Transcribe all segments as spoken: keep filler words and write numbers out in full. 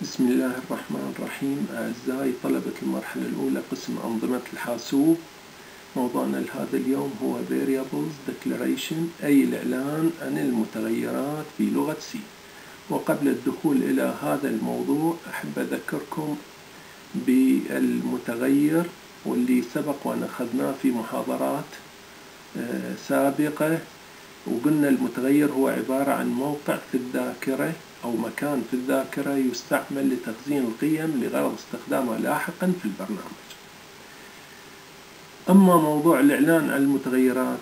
بسم الله الرحمن الرحيم. أعزائي طلبة المرحلة الأولى قسم أنظمة الحاسوب، موضوعنا لهذا اليوم هو Variables Declaration، أي الإعلان عن المتغيرات في لغة C. وقبل الدخول إلى هذا الموضوع أحب أذكركم بالمتغير واللي سبق وأن أخذناه في محاضرات سابقة، وقلنا المتغير هو عبارة عن موقع في الذاكرة أو مكان في الذاكرة يستعمل لتخزين القيم لغرض استخدامها لاحقا في البرنامج. أما موضوع الإعلان عن المتغيرات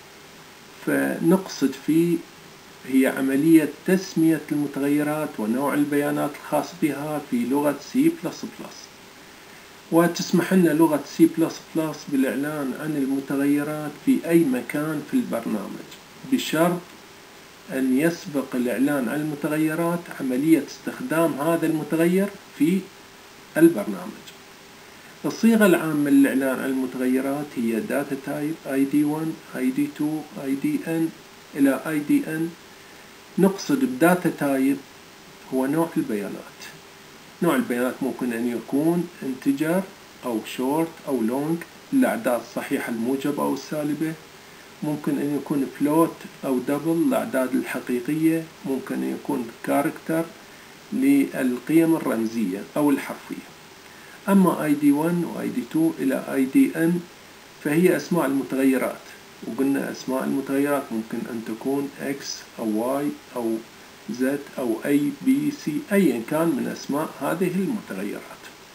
فنقصد فيه هي عملية تسمية المتغيرات ونوع البيانات الخاص بها في لغة سي بلس بلس، وتسمح لنا لغة سي بلس بلس بالإعلان عن المتغيرات في أي مكان في البرنامج، بشرط أن يسبق الإعلان عن المتغيرات عملية استخدام هذا المتغير في البرنامج. الصيغة العامة للإعلان عن المتغيرات هي data type آي دي واحد آي دي اثنين آي دي إن إلى آي دي إن. نقصد بداتا تايب هو نوع البيانات. نوع البيانات ممكن أن يكون integer أو short أو long للأعداد الصحيحة الموجبة أو السالبة، ممكن أن يكون float أو double للأعداد الحقيقية، ممكن أن يكون character للقيم الرمزية أو الحرفية. أما آي دي واحد و آي دي اثنين إلى آي دي إن فهي أسماء المتغيرات، وقلنا أسماء المتغيرات ممكن أن تكون X أو Y أو Z أو A B C أيا كان من أسماء هذه المتغيرات.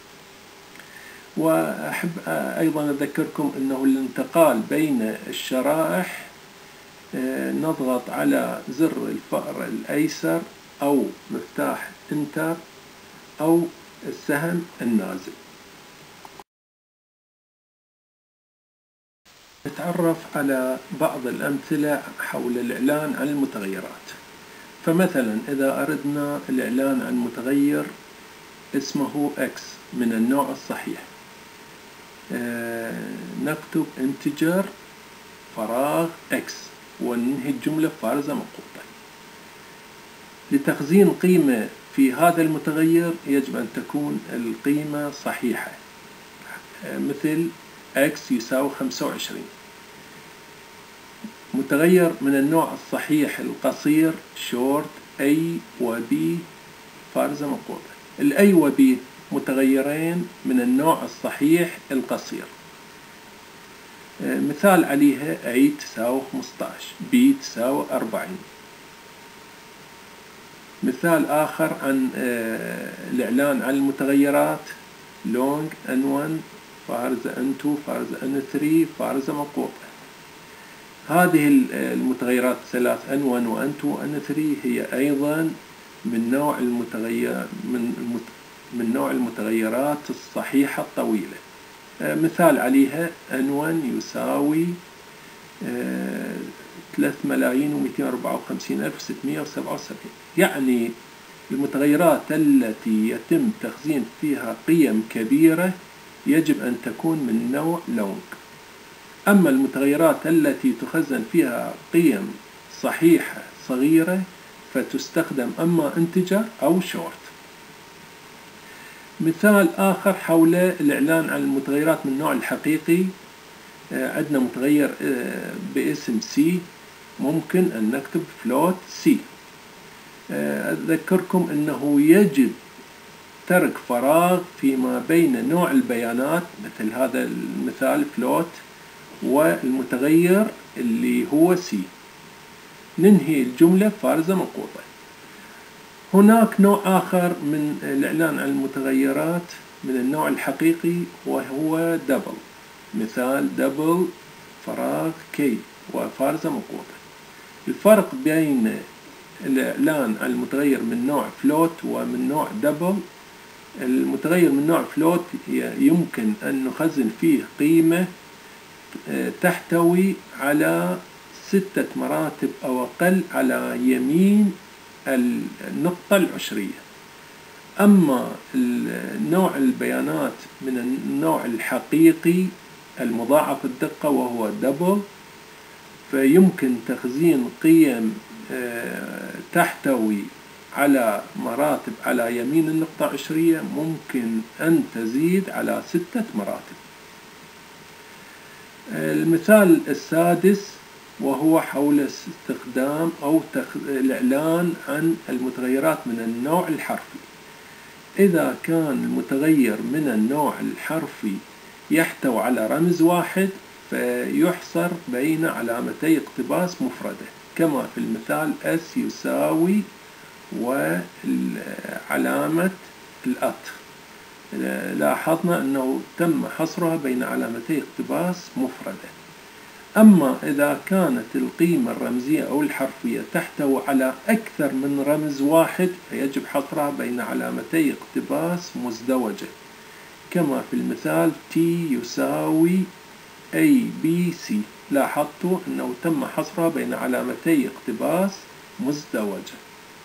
وأحب أيضا أذكركم أنه الانتقال بين الشرائح نضغط على زر الفأر الأيسر أو مفتاح انتر أو السهم النازل. نتعرف على بعض الأمثلة حول الإعلان عن المتغيرات. فمثلا إذا أردنا الإعلان عن متغير اسمه X من النوع الصحيح، آه نكتب integer فراغ X وننهي الجملة بفارزة مقوطة. لتخزين قيمة في هذا المتغير يجب أن تكون القيمة صحيحة، آه مثل X يساوي خمسة وعشرين. متغير من النوع الصحيح القصير short A و B فارزة مقوطة. ال A و B متغيرين من النوع الصحيح القصير. مثال عليها A تساوي خمسة عشر، B تساوي أربعين. مثال آخر عن الإعلان عن المتغيرات long إن واحد فارزة إن اثنين فارزة إن ثلاثة فارزة مقوطة. هذه المتغيرات الثلاث إن واحد و إن اثنين و إن ثلاثة هي أيضا من نوع المتغير من من نوع المتغيرات الصحيحة الطويلة. مثال عليها إن واحد يساوي ثلاثة ملايين ومئتين وأربعة وخمسين ألف وستمئة وسبعة وسبعين. يعني المتغيرات التي يتم تخزين فيها قيم كبيرة يجب أن تكون من نوع long. أما المتغيرات التي تخزن فيها قيم صحيحة صغيرة فتستخدم أما integer أو short. مثال آخر حول الإعلان عن المتغيرات من النوع الحقيقي، عندنا متغير باسم C، ممكن أن نكتب float C. أذكركم أنه يجب ترك فراغ فيما بين نوع البيانات مثل هذا المثال float والمتغير اللي هو C. ننهي الجملة بفارزة مقوطة. هناك نوع آخر من الإعلان عن المتغيرات من النوع الحقيقي وهو double. مثال double فراغ K وفارزة مقوطة. الفرق بين الإعلان عن المتغير من نوع float ومن نوع double، المتغير من نوع float يمكن أن نخزن فيه قيمة تحتوي على ستة مراتب أو أقل على يمين النقطة العشرية. أما نوع البيانات من النوع الحقيقي المضاعف الدقة وهو double فيمكن تخزين قيم تحتوي على مراتب على يمين النقطة عشرية ممكن أن تزيد على ستة مراتب. المثال السادس وهو حول استخدام أو الإعلان عن المتغيرات من النوع الحرفي. إذا كان المتغير من النوع الحرفي يحتوي على رمز واحد فيحصر بين علامتي اقتباس مفردة كما في المثال S يساوي وعلامة الأت. لاحظنا أنه تم حصرها بين علامتي اقتباس مفردة. أما إذا كانت القيمة الرمزية أو الحرفية تحتوي على أكثر من رمز واحد فيجب حصرها بين علامتي اقتباس مزدوجة كما في المثال T يساوي A B C. لاحظتوا أنه تم حصرها بين علامتي اقتباس مزدوجة.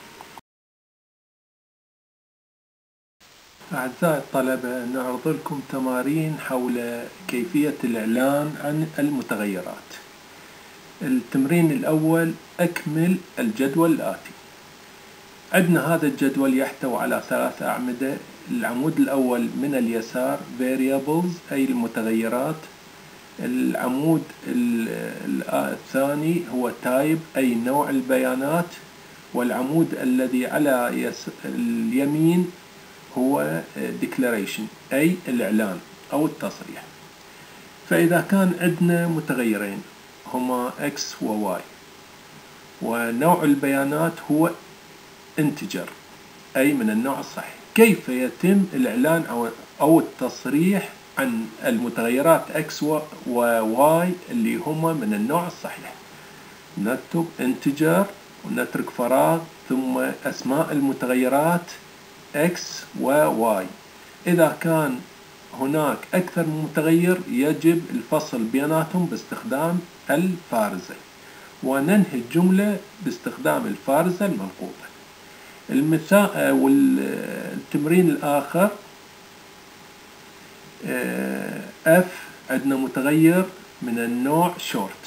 أعزائي الطلبة، نعرض لكم تمارين حول كيفية الإعلان عن المتغيرات. التمرين الأول: أكمل الجدول الآتي. عندنا هذا الجدول يحتوي على ثلاث أعمدة. العمود الأول من اليسار variables أي المتغيرات. العمود الثاني هو type أي نوع البيانات. والعمود الذي على اليمين هو declaration أي الإعلان أو التصريح. فإذا كان عندنا متغيرين هما x و y ونوع البيانات هو integer أي من النوع الصحيح، كيف يتم الإعلان أو التصريح عن المتغيرات x و y اللي هما من النوع الصحيح؟ نكتب integer ونترك فراغ ثم أسماء المتغيرات x و y. إذا كان هناك أكثر من متغير يجب الفصل بيناتهم باستخدام الفارزة، وننهي الجملة باستخدام الفارزة المنقوطة. المثال والتمرين الآخر f عندنا متغير من النوع short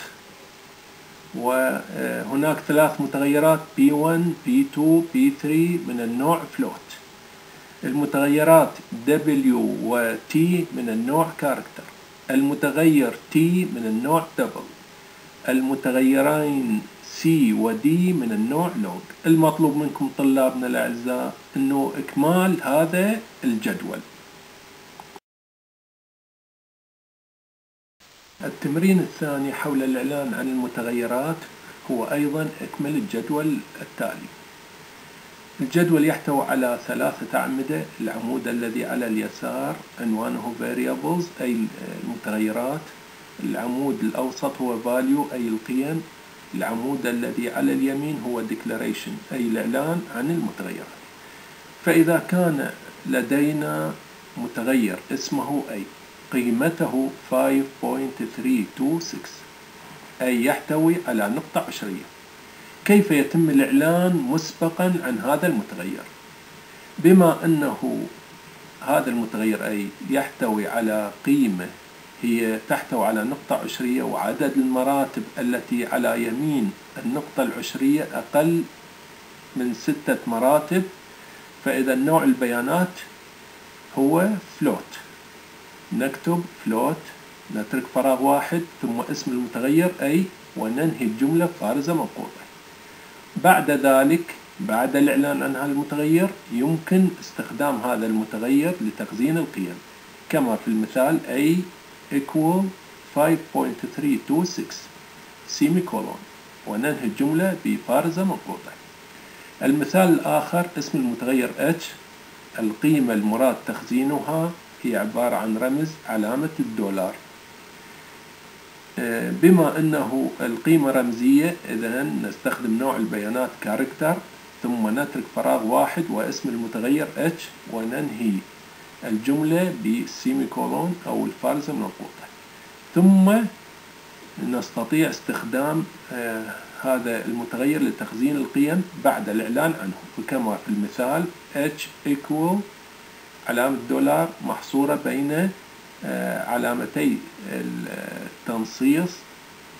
وهناك ثلاث متغيرات بي واحد بي اثنين بي ثلاثة من النوع float. المتغيرات W و T من النوع character. المتغير T من النوع double. المتغيرين C و D من النوع log. المطلوب منكم طلابنا الأعزاء أنه إكمال هذا الجدول. التمرين الثاني حول الإعلان عن المتغيرات هو أيضا اكمل الجدول التالي. الجدول يحتوي على ثلاثة أعمدة. العمود الذي على اليسار عنوانه variables أي المتغيرات. العمود الأوسط هو value أي القيم. العمود الذي على اليمين هو declaration أي الإعلان عن المتغيرات. فإذا كان لدينا متغير اسمه أي قيمته خمسة فاصلة ثلاثة اثنين ستة أي يحتوي على نقطة عشرية، كيف يتم الإعلان مسبقا عن هذا المتغير؟ بما أنه هذا المتغير أي يحتوي على قيمة هي تحتوي على نقطة عشرية وعدد المراتب التي على يمين النقطة العشرية أقل من ستة مراتب، فإذا نوع البيانات هو float. نكتب float نترك فراغ واحد ثم اسم المتغير أي وننهي الجملة فارزة منقوطة. بعد ذلك بعد الإعلان عن هذا المتغير يمكن استخدام هذا المتغير لتخزين القيم كما في المثال A equal خمسة فاصلة ثلاثة اثنين ستة semicolon وننهي الجملة بفارزة منقوطة. المثال الآخر اسم المتغير H. القيمة المراد تخزينها هي عبارة عن رمز علامة الدولار. بما أنه القيمة رمزية إذن نستخدم نوع البيانات كاركتر ثم نترك فراغ واحد واسم المتغير H وننهي الجملة بسيميكولون أو الفارزة المنقوطة. ثم نستطيع استخدام هذا المتغير لتخزين القيم بعد الإعلان عنه، وكما في المثال H equal علامة دولار محصورة بين علامتي التنصيص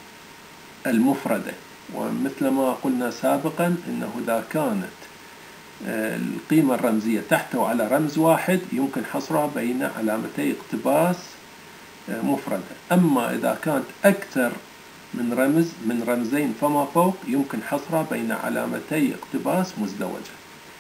المفردة. ومثل ما قلنا سابقا أنه إذا كانت القيمة الرمزية تحتوي على رمز واحد يمكن حصرها بين علامتي اقتباس مفردة. أما إذا كانت أكثر من رمز من رمزين فما فوق يمكن حصرها بين علامتي اقتباس مزدوجة.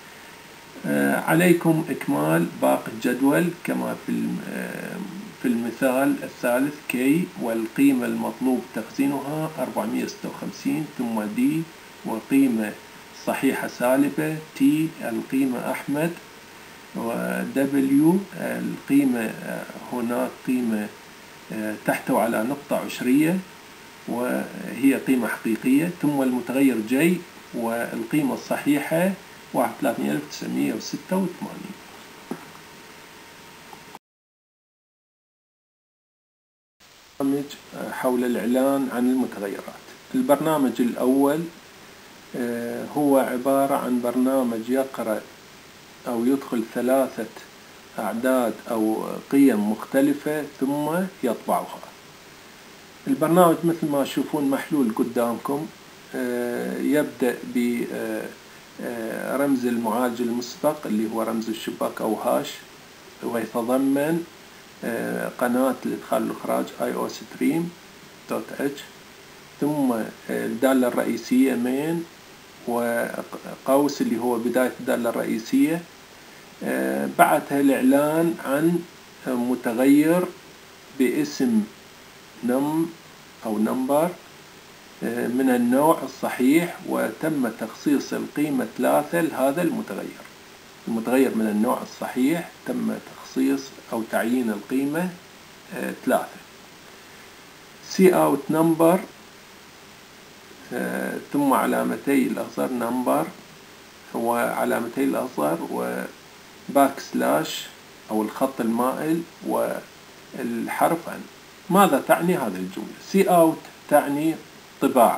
عليكم إكمال باقي الجدول كما في في المثال الثالث K والقيمة المطلوب تخزينها أربعمئة وستة وخمسين، ثم D وقيمة صحيحة سالبة، T القيمة أحمد، و W القيمة هناك قيمة تحتوي على نقطة عشرية وهي قيمة حقيقية، ثم المتغير J والقيمة الصحيحة واحد وثلاثين ألف وتسعمئة وستة وثمانين. برنامج حول الإعلان عن المتغيرات. البرنامج الأول هو عبارة عن برنامج يقرأ أو يدخل ثلاثة أعداد أو قيم مختلفة ثم يطبعها. البرنامج مثل ما تشوفون محلول قدامكم، يبدأ برمز المعالج المسبق اللي هو رمز الشباك أو هاش، ويتضمن قناة الإدخال والإخراج iostream.h، ثم الدالة الرئيسية main وقوس اللي هو بداية الدالة الرئيسية، بعدها الإعلان عن متغير باسم num أو number من النوع الصحيح وتم تخصيص القيمة ثلاثة لهذا المتغير. المتغير من النوع الصحيح تم تخصيص أو تعيين القيمة ثلاثة. cout number ثم علامتي الأصغر number وعلامتي الأصغر وباك سلاش أو الخط المائل والحرف N. ماذا تعني هذه الجملة؟ cout تعني طباعة،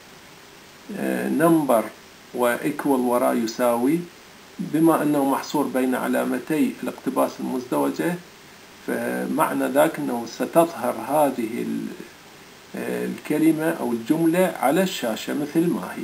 number وequal وراء يساوي، بما أنه محصور بين علامتي الاقتباس المزدوجة فمعنى ذاك أنه ستظهر هذه الكلمة أو الجملة على الشاشة مثل ما هي.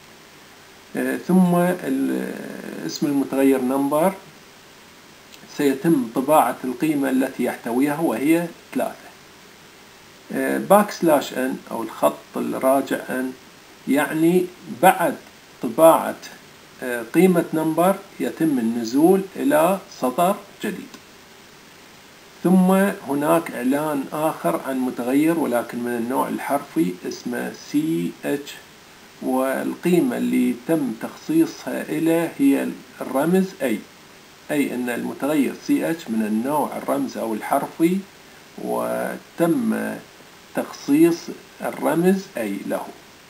ثم اسم المتغير number سيتم طباعة القيمة التي يحتويها وهي ثلاثة. باك سلاش n أو الخط الراجع n يعني بعد طباعة قيمة number يتم النزول إلى سطر جديد. ثم هناك إعلان آخر عن متغير ولكن من النوع الحرفي اسمه ch، والقيمة اللي تم تخصيصها إليه هي الرمز A، أي أن المتغير ch من النوع الرمز أو الحرفي وتم تخصيص الرمز A له.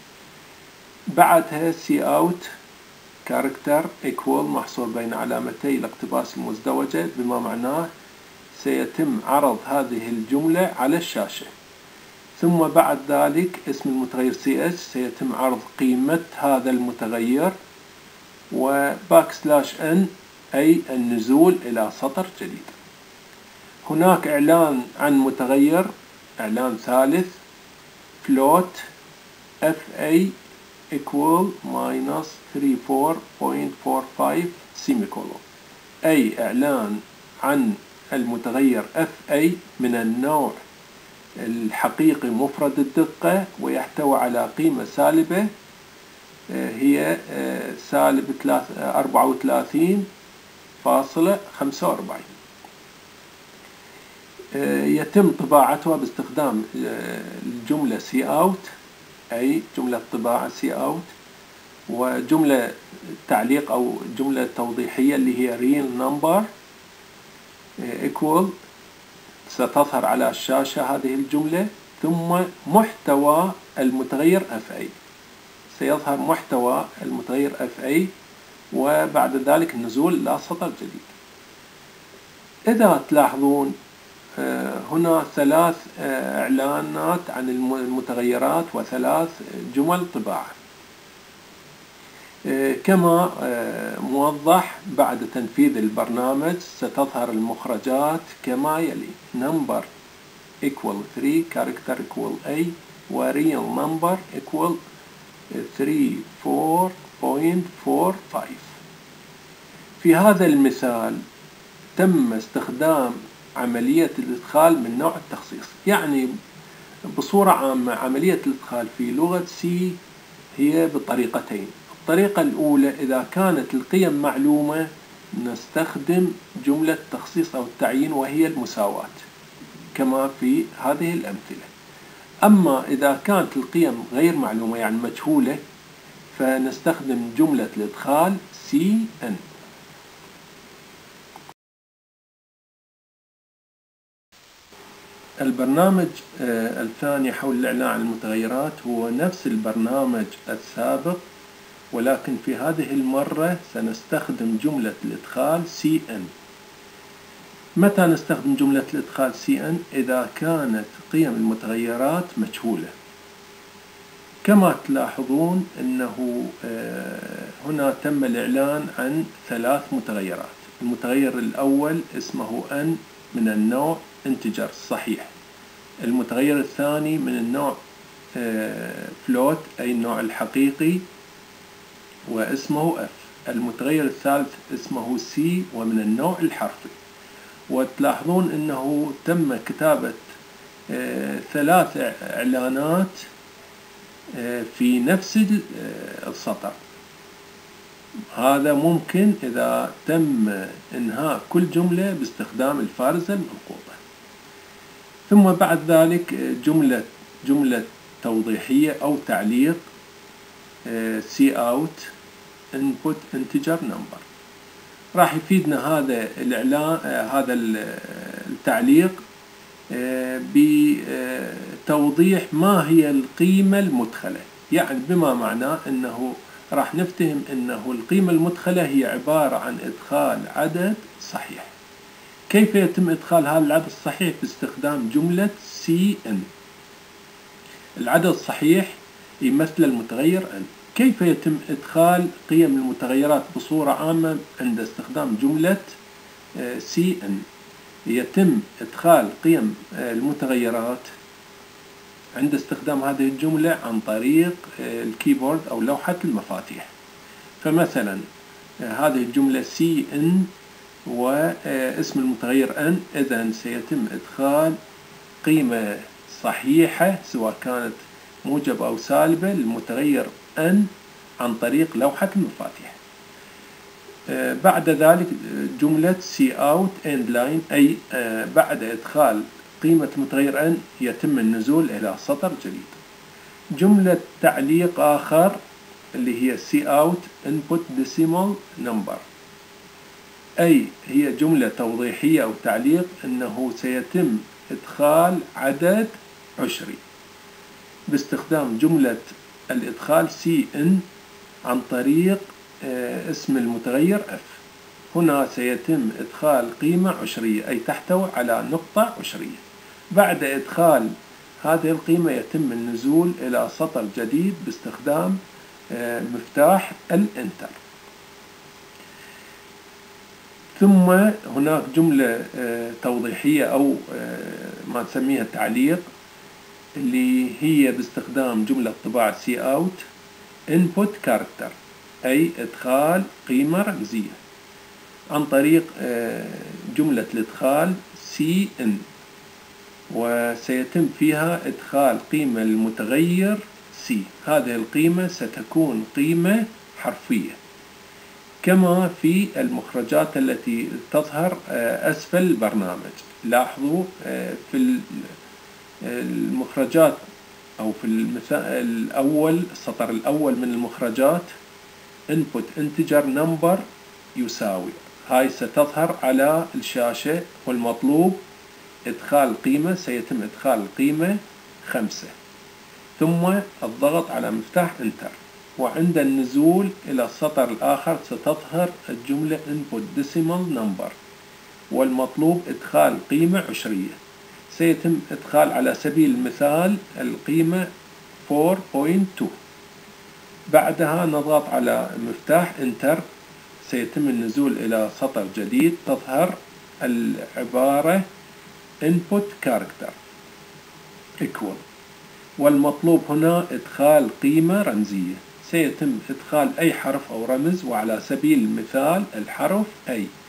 بعدها cout character equal محصور بين علامتي الاقتباس المزدوجة، بما معناه سيتم عرض هذه الجملة على الشاشة. ثم بعد ذلك اسم المتغير ch سيتم عرض قيمة هذا المتغير، وباك سلاش n أي النزول إلى سطر جديد. هناك إعلان عن متغير، إعلان ثالث float fa equal minus ثلاثة وثلاثين فاصلة أربعة وأربعين semicolon، أي إعلان عن المتغير fa من النوع الحقيقي مفرد الدقة ويحتوي على قيمة سالبة هي سالب أربعة وثلاثين فاصلة خمسة وأربعين. يتم طباعتها باستخدام الجملة cout أي جملة طباعة cout، وجملة تعليق أو جملة توضيحية اللي هي real number equal ستظهر على الشاشة هذه الجملة، ثم محتوى المتغير fa سيظهر محتوى المتغير fa، وبعد ذلك النزول إلى سطر جديد. إذا تلاحظون هنا ثلاث إعلانات عن المتغيرات وثلاث جمل طباعة. كما موضح بعد تنفيذ البرنامج ستظهر المخرجات كما يلي: number equal ثلاثة character equal A و real number equal ثلاثة وأربعين فاصلة أربعة وخمسين. في هذا المثال تم استخدام عملية الإدخال من نوع التخصيص. يعني بصورة عامة عملية الإدخال في لغة سي هي بطريقتين. الطريقة الأولى إذا كانت القيم معلومة نستخدم جملة تخصيص أو التعيين وهي المساواة كما في هذه الأمثلة. أما إذا كانت القيم غير معلومة يعني مجهولة فنستخدم جملة الإدخال سي إن. البرنامج الثاني حول الإعلان عن المتغيرات هو نفس البرنامج السابق، ولكن في هذه المرة سنستخدم جملة الإدخال سي إن. متى نستخدم جملة الإدخال سي إن؟ إذا كانت قيم المتغيرات مجهولة. كما تلاحظون أنه هنا تم الإعلان عن ثلاث متغيرات. المتغير الأول اسمه n من النوع انتجر صحيح. المتغير الثاني من النوع float أي النوع الحقيقي واسمه f. المتغير الثالث اسمه c ومن النوع الحرفي. وتلاحظون أنه تم كتابة ثلاث إعلانات في نفس السطر. هذا ممكن إذا تم إنهاء كل جملة باستخدام الفارزة المنقوطة. ثم بعد ذلك جملة جملة توضيحية أو تعليق cout input integer number. راح يفيدنا هذا الإعلان هذا التعليق بتوضيح ما هي القيمة المدخلة. يعني بما معناه أنه راح نفتهم أنه القيمة المدخلة هي عبارة عن إدخال عدد صحيح. كيف يتم إدخال هذا العدد الصحيح؟ باستخدام جملة سي إن. العدد الصحيح يمثل المتغير n. كيف يتم إدخال قيم المتغيرات بصورة عامة عند استخدام جملة سي إن؟ يتم إدخال قيم المتغيرات عند استخدام هذه الجملة عن طريق الكيبورد أو لوحة المفاتيح. فمثلا هذه الجملة سي إن واسم المتغير n، إذن سيتم إدخال قيمة صحيحة سواء كانت موجبة أو سالبة للمتغير n عن طريق لوحة المفاتيح. بعد ذلك جملة cout end line أي بعد إدخال قيمة متغير n يتم النزول إلى سطر جديد. جملة تعليق آخر اللي هي cout input decimal number أي هي جملة توضيحية أو تعليق أنه سيتم إدخال عدد عشري باستخدام جملة الإدخال سي إن عن طريق اسم المتغير f. هنا سيتم إدخال قيمة عشرية أي تحتوي على نقطة عشرية. بعد إدخال هذه القيمة يتم النزول إلى سطر جديد باستخدام مفتاح الانتر. ثم هناك جملة توضيحية أو ما نسميها تعليق اللي هي باستخدام جملة طباعة cout input character أي إدخال قيمة رمزية عن طريق جملة الإدخال سي إن، وسيتم فيها إدخال قيمة المتغير C. هذه القيمة ستكون قيمة حرفية كما في المخرجات التي تظهر أسفل البرنامج. لاحظوا في المخرجات أو في المثال الأول السطر الأول من المخرجات input integer number يساوي، هاي ستظهر على الشاشة، والمطلوب إدخال قيمة، سيتم إدخال القيمة خمسة ثم الضغط على مفتاح انتر. وعند النزول إلى السطر الآخر ستظهر الجملة input decimal number والمطلوب إدخال قيمة عشرية. سيتم إدخال على سبيل المثال القيمة أربعة فاصلة اثنين. بعدها نضغط على مفتاح انتر، سيتم النزول إلى سطر جديد تظهر العبارة input character equal، والمطلوب هنا إدخال قيمة رمزية. سيتم إدخال أي حرف أو رمز، وعلى سبيل المثال الحرف أي.